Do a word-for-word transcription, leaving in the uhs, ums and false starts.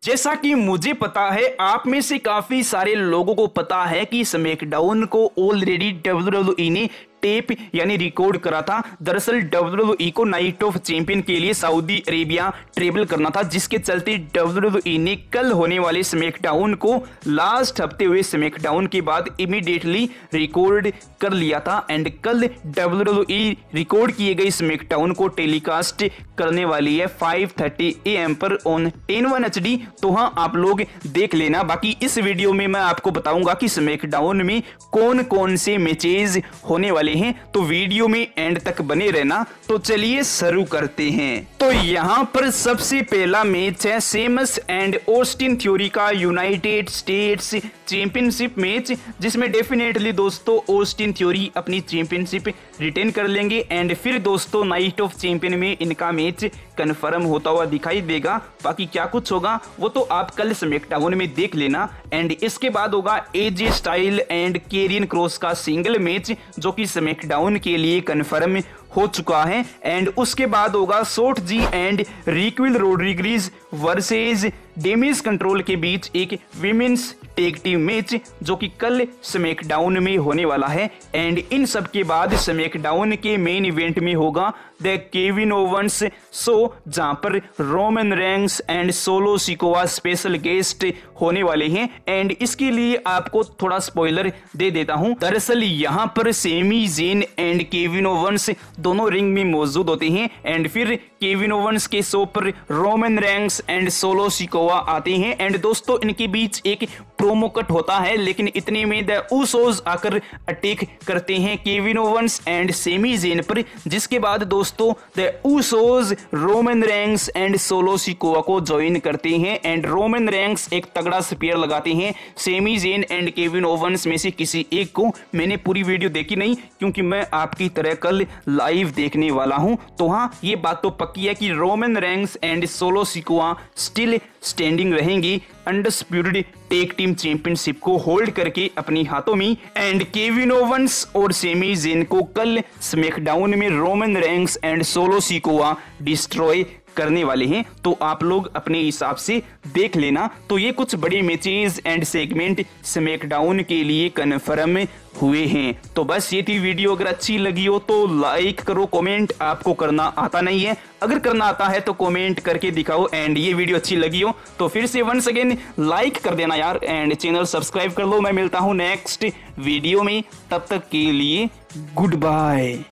जैसा कि मुझे पता है, आप में से काफी सारे लोगों को पता है कि स्मैकडाउन को ऑलरेडी डब्ल्यू डब्ल्यू ई ने टेप यानी रिकॉर्ड करा था। दरअसल डब्ल्यू डब्ल्यू ई को नाइट ऑफ चैंपियन के लिए सऊदी अरेबिया ट्रेवल करना था, जिसके चलते डब्ल्यू डब्ल्यू ई ने कल होने वाले स्मैकडाउन को लास्ट हफ्ते हुए स्मैकडाउन के बाद इमीडिएटली रिकॉर्ड कर लिया था। एंड कल डब्ल्यू डब्ल्यू ई रिकॉर्ड किए गए स्मैकडाउन को टेलीकास्ट करने वाली है फाइव थर्टी ए एम पर on ten one H D. तो हाँ, आप लोग देख लेना। बाकी इस वीडियो में मैं आपको बताऊंगा कि स्मैकडाउन में कौन कौन से मैचेस होने वाले हैं, तो वीडियो में एंड तक बने रहना। तो चलिए शुरू करते हैं। तो यहां पर सबसे पहला मैच है सेमस एंड ऑस्टिन थ्योरी का यूनाइटेड स्टेट्स चैंपियनशिप मैच, जिसमें डेफिनेटली दोस्तों ऑस्टिन थ्योरी अपनी चैंपियनशिप रिटेन कर लेंगे। एंड फिर दोस्तों नाइट ऑफ चैंपियन में इनका मैच कंफर्म होता हुआ दिखाई देगा। बाकी क्या कुछ होगा वो तो आप कल स्मैकडाउन में देख लेना। एंड इसके बाद होगा AJ Styles and Karrion Kross का सिंगल मैच, जो कि स्मैकडाउन के लिए कंफर्म हो चुका है। एंड उसके बाद होगा Shotzi and Raquel Rodriguez versus Damage Control के बीच एक विमेंस टेग टीम मैच, जो कि कल स्मैकडाउन में होने वाला है। एंड इन सब के बाद स्मैकडाउन के मेन इवेंट में होगा द केविन ओवंस शो, जहां पर Roman Reigns and Solo Sikoa special guest होने वाले हैं। एंड इसके लिए आपको थोड़ा स्पॉइलर दे देता हूं। दरअसल यहां पर Sami Zayn and Kevin Owens दोनों रिंग में मौजूद होते हैं। एंड फिर केविन ओवंस के शो पर Roman Reigns and Solo Sikoa आते हैं। एंड दोस्तों इनके बीच एक प्रोमो कट होता है, लेकिन इतने में द उसोस आकर अटैक करते हैं Kevin Owens and Sami Zayn पर, जिसके बाद दोस्तों the Usos Roman Reigns and Solo Sikoa को ज्वाइन करते हैं। एंड रोमन रेंस एक तगड़ा स्पीयर लगाते हैं Sami Zayn and Kevin Owens में से किसी एक को। मैंने पूरी वीडियो देखी नहीं, क्योंकि मैं आपकी तरह कल लाइव देखने वाला हूं। तो हाँ, ये बात तो पक्की है कि Roman Reigns and Solo Sikoa still standing रहेंगी अनडिस्प्यूटेड टेग टीम चैंपियनशिप को होल्ड करके अपनी हाथों में। एंड केविन ओवंस और सेमी जेन को कल स्मैकडाउन में Roman Reigns and Solo Sikoa destroy करने वाले हैं। तो आप लोग अपने हिसाब से देख लेना। तो ये कुछ बड़े मैचेस एंड सेगमेंट स्मैकडाउन के लिए कन्फर्म हुए हैं। तो बस ये थी वीडियो। अगर अच्छी लगी हो तो लाइक करो, कमेंट आपको करना आता नहीं है, अगर करना आता है तो कमेंट करके दिखाओ। एंड ये वीडियो अच्छी लगी हो तो फिर से वंस अगेन लाइक कर देना यार, एंड चैनल सब्सक्राइब कर लो। मैं मिलता हूं नेक्स्ट वीडियो में, तब तक के लिए गुड बाय।